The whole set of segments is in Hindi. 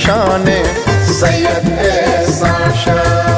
शान सैयद एहसान शाह।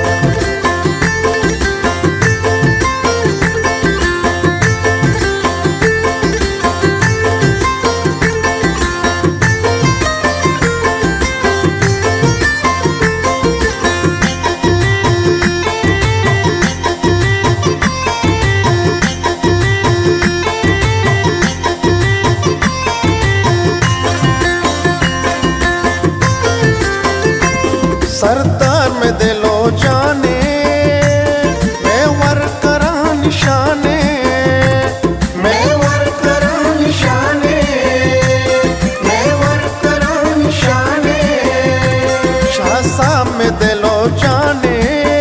सरदार में दिलो जाने मैं वर करा निशाने, मैं वर करा निशाने, मैं वर करा निशाने। शाह साहब में दिलो जाने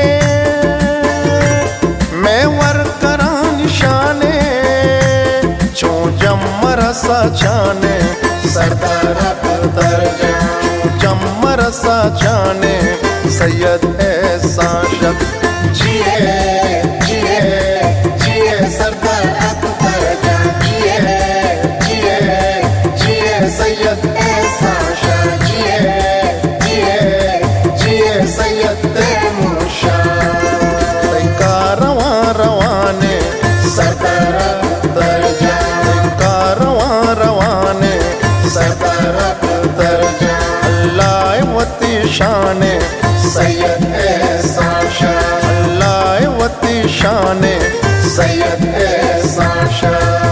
मैं वर करा निशाने, चो जमर सा जाने सरदार अख्तर जान, जमर सा जाने सैयद एहसान शाह। जिए जिए जिए सरदार अख्तर जान, जिए जिए जिए सैयद एहसान शाह, जिए जिए जिए सैयद तैमूर शाह। का रवा रवाने सरदार अख्तर जान, का रवा रवाने सरदार अख्तर जान। अल्लाह वती शान सैयद एहसान शाह, अल्लाह वती शान सैयद एहसान शाह।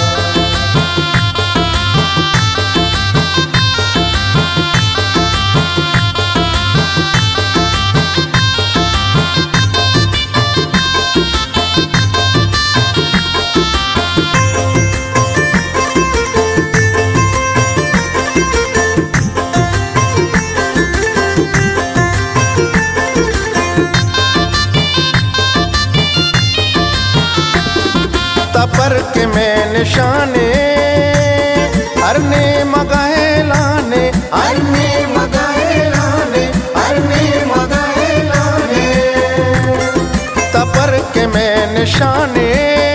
तपर के मैं निशाने हर ने मगाए लाने, हर ने मगाए लाने, हर ने मगाए लाने। तपर के मैं निशाने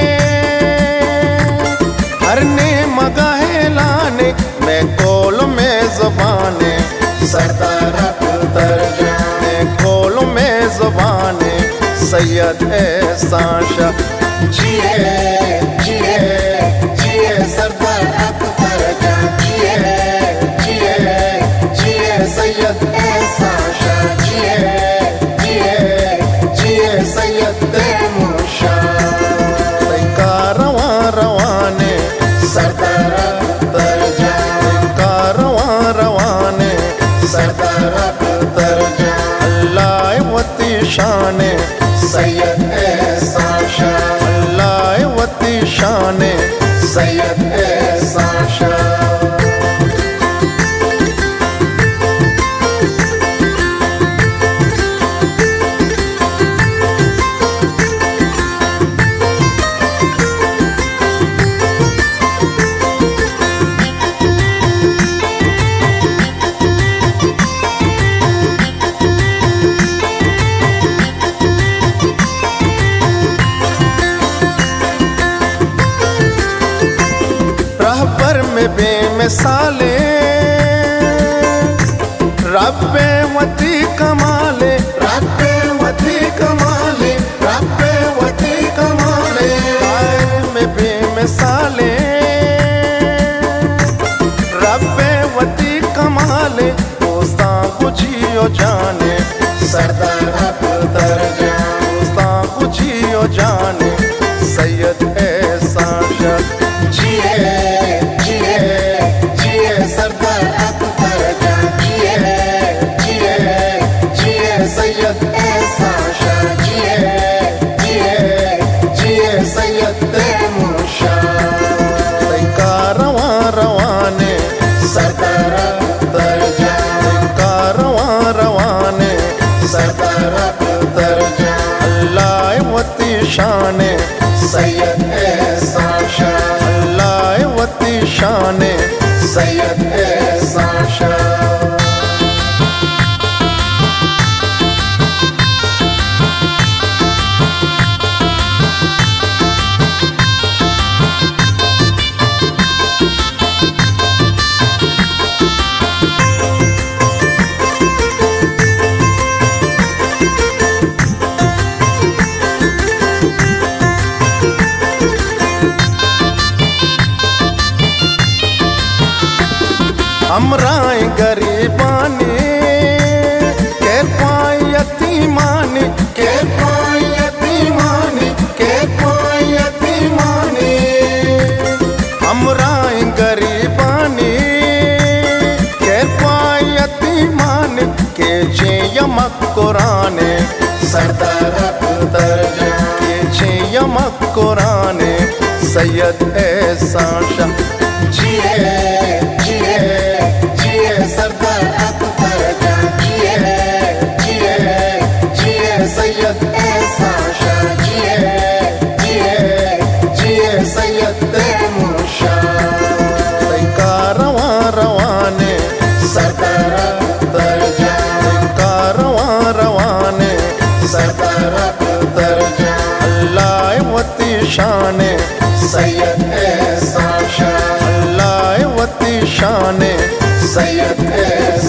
हर ने मगाए लाने, मैं कोल में ज़बाने सरदार अख्तर जाने, कोल में ज़बाने सैयद एहसान शाह। जिए जिए जिए सरदार अख्तर जान, जिए जिए जिए सैयद एहसान शाह, जिए जिए जिए सैयद तैमूर शाह। का रवा रवाने सरदार अख्तर जान, का रवा रवाने सरदार अख्तर जान। अल्लाह वती शान सैयद एहसान शाह, अल्लाह वती शान सैयद एहसान शाह। रहबर में बेमिसाले रब्बे वती कमाले, रब्बे वती कमाले, रब्बे वती कमाले। कायद में बेमिसाले रब्बे वती कमाले, दोस्तां कुछियो जाने सरदार अख्तर जान, दोस्तां कुछियो जाने सैयद एहसान शाह। जिए जिए जिए सरदार अख्तर जान, जिए जिए जिए सैयद एहसान शाह, जिए जिए जिए सैयद तैमूर शाह। का रवा रवाने सरदार अख्तर जान, का रवा रवाने सरदार अख्तर जान। अल्लाह वती शान सैयद एहसान शाह, अल्लाह वती शान सैयद एहसान शाह। यतीमान के छे यमक कुराने सरदार अख्तर के छे यमक कुराने सैयद एहसान शाह जिए जिए जिए सरदार अख्तर जिए जिए जिए सैयद एहसान शाह जिए जिए जिए सैयद तैमूर शाह का रवा रवाने सरदार अख्तर का रवा रवाने सरदार अख्तर अल्लाह वती शाने सैयद एहसान शाह अल्लाह वती शाने सैयद एहसान